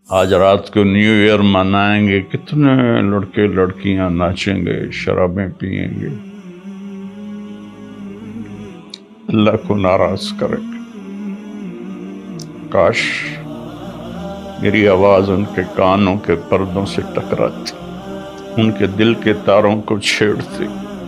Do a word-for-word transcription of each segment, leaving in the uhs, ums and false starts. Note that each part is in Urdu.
آج رات کو نیو ایئر منائیں گے، کتنے لڑکے لڑکیاں ناچیں گے، شرابیں پئیں گے، اللہ کو ناراض کریں گے۔ کاش میری آواز ان کے کانوں کے پردوں سے ٹکراتی، ان کے دل کے تاروں کو چھیڑتی،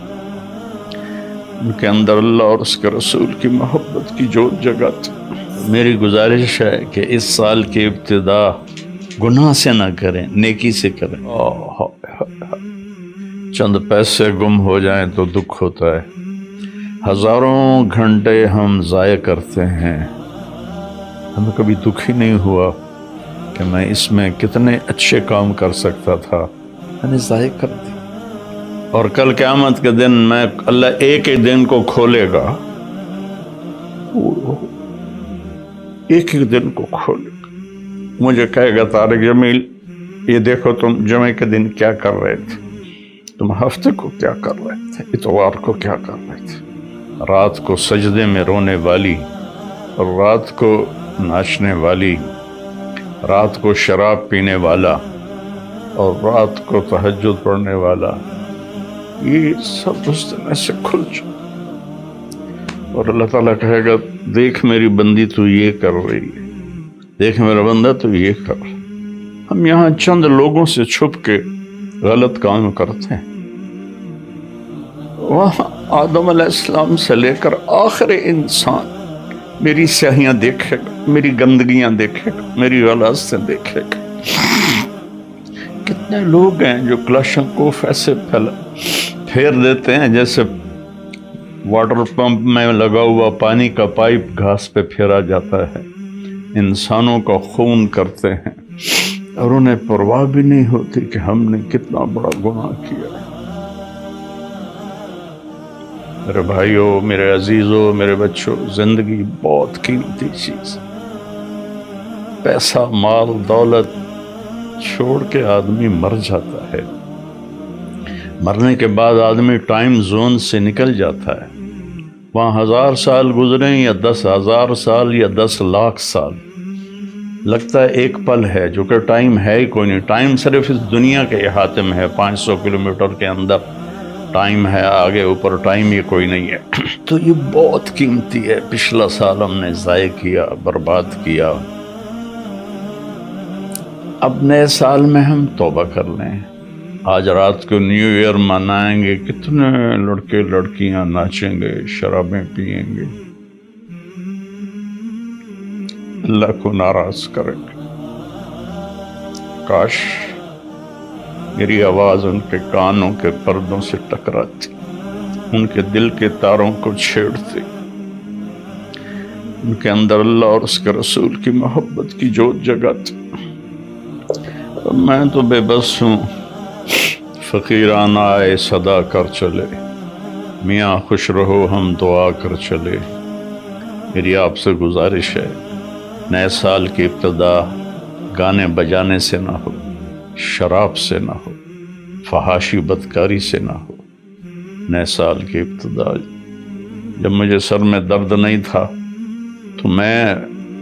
ان کے اندر اللہ اور اس کے رسول کی محبت کی جوت جگاتی۔ میری گزارش ہے کہ اس سال کی ابتدا گناہ سے نہ کریں، نیکی سے کریں۔ چند پیسے گم ہو جائیں تو دکھ ہوتا ہے، ہزاروں گھنٹے ہم ضائع کرتے ہیں، ہمیں کبھی دکھ ہی نہیں ہوا کہ میں اس میں کتنے اچھے کام کر سکتا تھا، میں نے ضائع کر دی۔ اور کل قیامت کے دن میں اللہ ایک ہی دن کو کھولے گا، ایک ہی دن کو کھولے گا، مجھے کہے گا طارق جمیل یہ دیکھو تم جمعے کے دن کیا کر رہے تھے، تم ہفتے کو کیا کر رہے تھے، اتوار کو کیا کر رہے تھے، رات کو سجدے میں رونے والی، اور رات کو ناچنے والی، رات کو شراب پینے والا، اور رات کو تہجد پڑھنے والا، یہ سب اس دن ایسے کھل جائے۔ اور اللہ تعالیٰ کہے گا دیکھ میری بندی تو یہ کر رہی ہے، دیکھ میرا بندہ تو یہ کر رہا۔ ہم یہاں چند لوگوں سے چھپ کے غلط کام کرتے ہیں، وہاں آدم علیہ السلام سے لے کر آخر انسان میری سیاہیاں دیکھے گا، میری گندگیاں دیکھے گا، میری غلاظتیں دیکھے گا۔ کتنے لوگ ہیں جو کلاشنکوف ایسے پھیلا پھیر دیتے ہیں جیسے واٹر پمپ میں لگا ہوا پانی کا پائپ گھاس پہ پھیرا جاتا ہے، انسانوں کا خون کرتے ہیں اور انہیں پرواہ بھی نہیں ہوتی کہ ہم نے کتنا بڑا گناہ کیا ہے۔ میرے بھائیوں، میرے عزیزوں، میرے بچوں، زندگی بہت قیمتی چیز، پیسہ مال دولت چھوڑ کے آدمی مر جاتا ہے، مرنے کے بعد آدمی ٹائم زون سے نکل جاتا ہے، وہاں ہزار سال گزریں یا دس ہزار سال یا دس لاکھ سال، لگتا ہے ایک پل ہے، جو کہ ٹائم ہے ہی کوئی نہیں۔ ٹائم صرف اس دنیا کے احاطے میں ہے، پانچ سو کلومیٹر کے اندر ٹائم ہے، آگے اوپر ٹائم یہ کوئی نہیں ہے۔ تو یہ بہت قیمتی ہے، پچھلا سال ہم نے ضائع کیا، برباد کیا۔ اب نئے سال میں ہم توبہ کر لیں، آج رات کو نیو ایئر منائیں گے، کتنے لڑکے لڑکیاں ناچیں گے، شرابیں پئیں گے، اللہ کو ناراض کریں گے۔ کاش میری آواز ان کے کانوں کے پردوں سے ٹکراتی، ان کے دل کے تاروں کو چھیڑتی، ان کے اندر اللہ اور اس کے رسول کی محبت کی جوت جگاتی۔ میں تو بے بس ہوں، فقیران آئے صدا کر چلے، میاں خوش رہو ہم دعا کر چلے۔ میری آپ سے گزارش ہے، نئے سال کی ابتدا گانے بجانے سے نہ ہو، شراب سے نہ ہو، فحاشی بدکاری سے نہ ہو۔ نئے سال کی ابتدا، جب مجھے سر میں درد نہیں تھا تو میں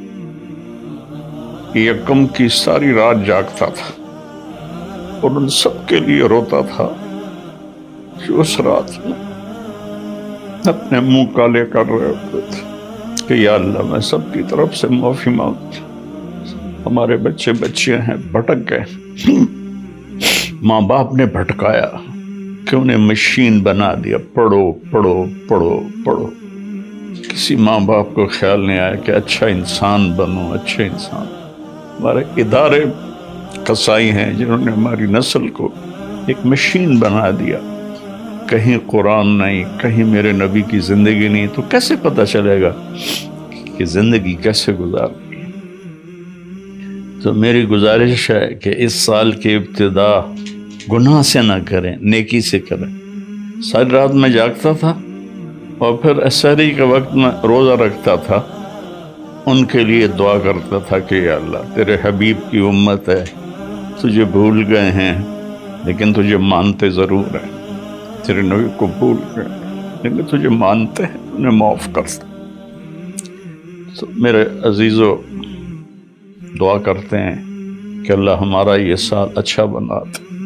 یکم کی ساری رات جاگتا تھا اور ان سب کے لیے روتا تھا جو اس رات میں اپنے منہ کالے کر رہے ہوتے تھے کہ یا اللہ میں سب کی طرف سے معافی مانگتا ہوں، ہمارے بچے بچیاں ہیں بھٹک گئے، ماں باپ نے بھٹکایا کہ انہیں مشین بنا دیا، پڑھو پڑھو پڑھو پڑھو۔ کسی ماں باپ کو خیال نہیں آیا کہ اچھا انسان بنو، اچھے انسان۔ ہمارے ادارے قصائی ہیں جنہوں نے ہماری نسل کو ایک مشین بنا دیا، کہیں قرآن نہیں، کہیں میرے نبی کی زندگی نہیں، تو کیسے پتہ چلے گا کہ زندگی کیسے گزارنی ہے؟ تو میری گزارش ہے کہ اس سال کی ابتدا گناہ سے نہ کریں، نیکی سے کریں۔ ساری رات میں جاگتا تھا اور پھر سحری کے وقت میں روزہ رکھتا تھا، ان کے لیے دعا کرتا تھا کہ یا اللہ تیرے حبیب کی امت ہے، تجھے بھول گئے ہیں لیکن تجھے مانتے ضرور ہیں، تیرے نبی کو بھول گئے لیکن تجھے مانتے ہیں، انہیں معاف کر۔ تو میرے عزیزو، دعا کرتے ہیں کہ اللہ ہمارا یہ سال اچھا بنا دے،